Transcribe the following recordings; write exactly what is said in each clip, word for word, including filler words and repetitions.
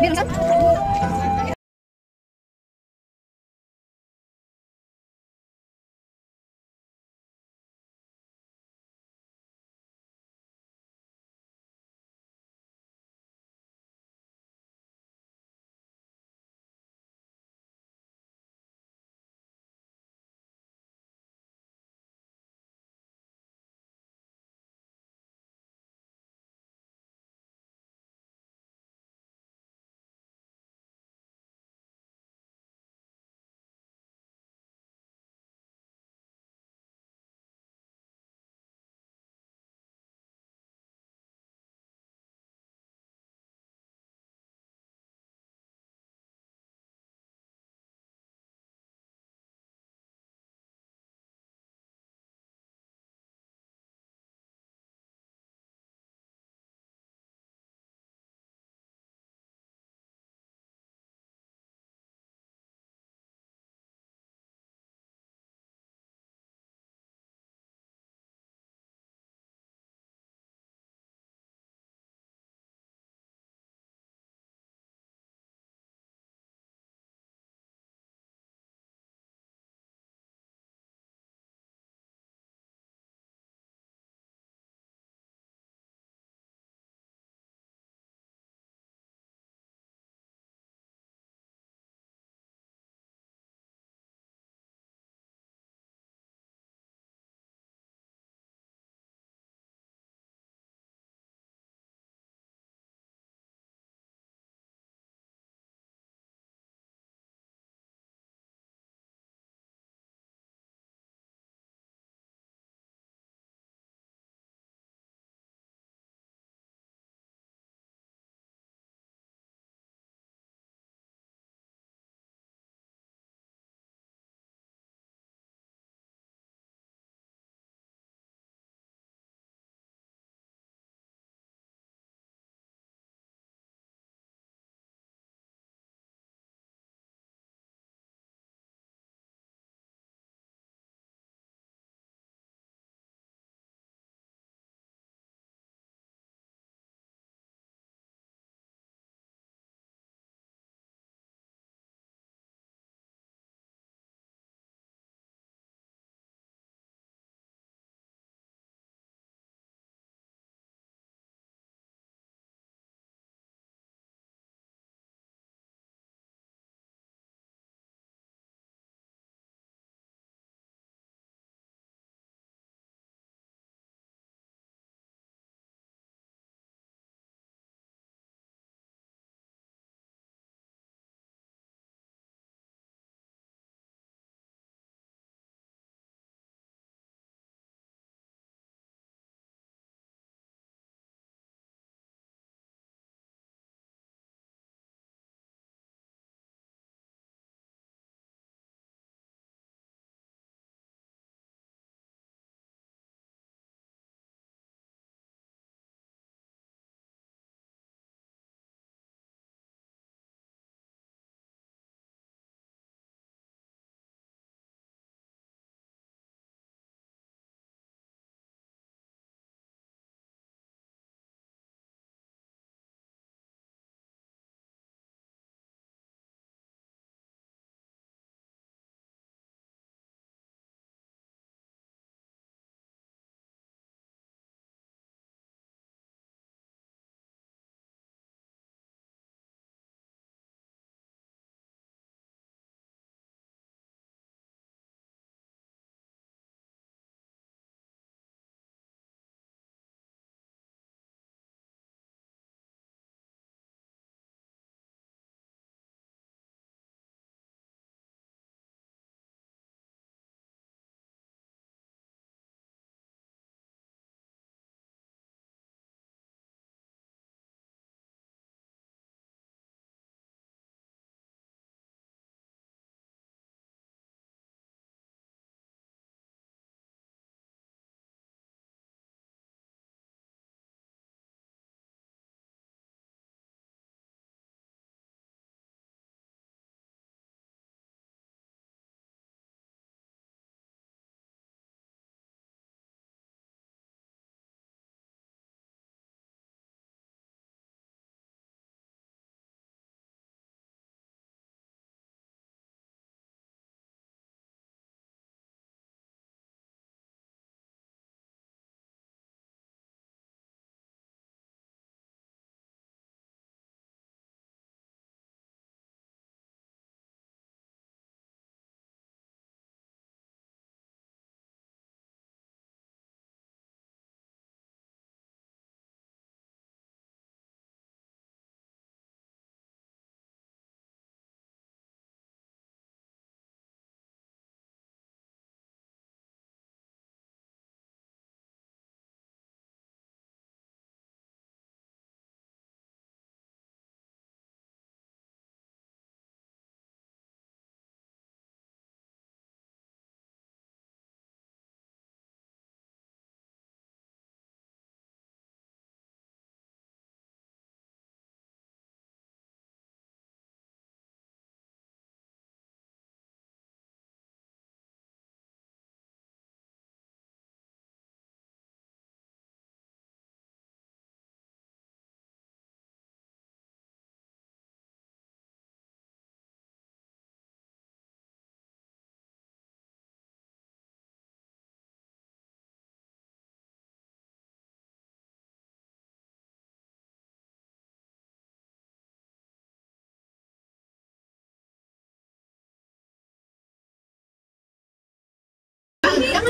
Meron siya?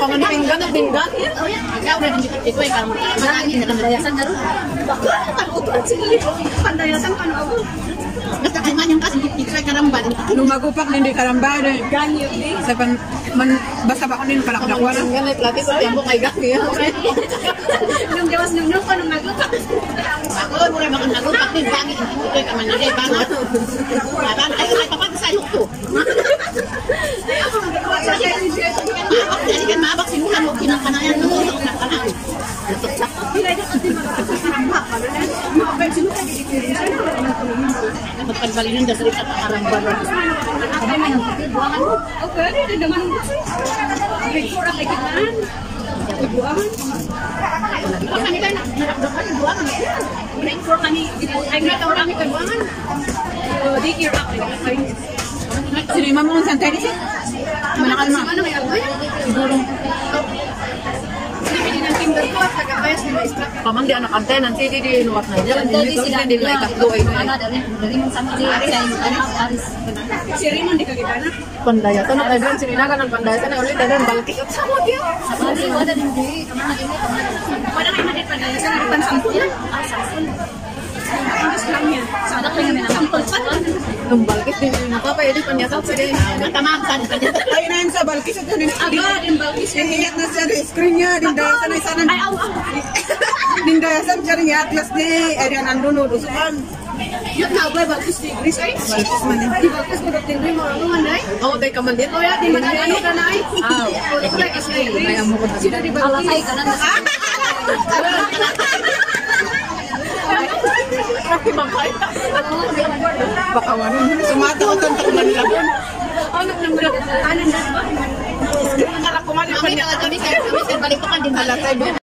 Paman pinggan at pinggan. Ikaw na din dito ay kamu. Manangin na kandayasan garo. Takot at sila. Kandayasan kan ako. Basta kay man yung kasi dito ay karamban. Lumagupak din di karamban. Ganyo di. Sa pan man basta ba ko din palakdakwan. Ganit lati ko tiempo kay ganyo. Nung gawas nung nung ko nung nagupak. Ako mura makon nagupak din ganyo. Ito ka man na bangat. Aran ay ay papat sa iyo to. Jadi kan mabak sinuhan mo kinakanayan ng ulo ng kanan. Dapat pagbalinan dari sa karamban. Ada man buangan. Okay, ada naman. Rekor ang kitaan. Buangan. Kani kan nakakdokan buangan. Rekor kani ay ngata orang ikan buangan. Di kira ako. Sino yung mamang santay siya? Manakal ma. Ano may alba? Siguro. Hindi ng timber ko at tagapayas nila istra. Pamang di anak antay nanti di di nuwat na dyan. Hindi ko hindi nila ikatlo ay. Ana dari dari mong sama di ay anak aris. Si Raymond di kagita na. Pandayasan na kailan sininagan ng pandayasan na ulit dan balkit at sama dia. Sabali wala din di kamana din. Wala kay madit pa dala sa pan sampul. Ah sampul. Ang lang yan. Sana kayo namin ang sampul pa. Nung balkit din yung nakapay, edi panyasap sila. Matamakan pa dyan. Ay na yun sa balkit at yun. Aga, yung balkis. Hihiyat na siya di screen niya. Dindayasan ay sana. Ay, aw, aw. Dindayasan siya rin atlas ni. Ay yan andun o dusukan. Yun na, ba, balkis ni Gris ay? Balkis man eh. Di balkis ko dating rin mga ano man ay? Oo, day kaman din. O ya, di man ano ka na ay? Ah, Ulit na kasi ay Gris. ay amo ko na. Sino di balkis? Alasay ka na. Baka wano. Sumata ko tanto man labon. Ano number? Ano na ba? Screen na lang kumanin pa niya. Kami kami kami balik pa kan din. Alatay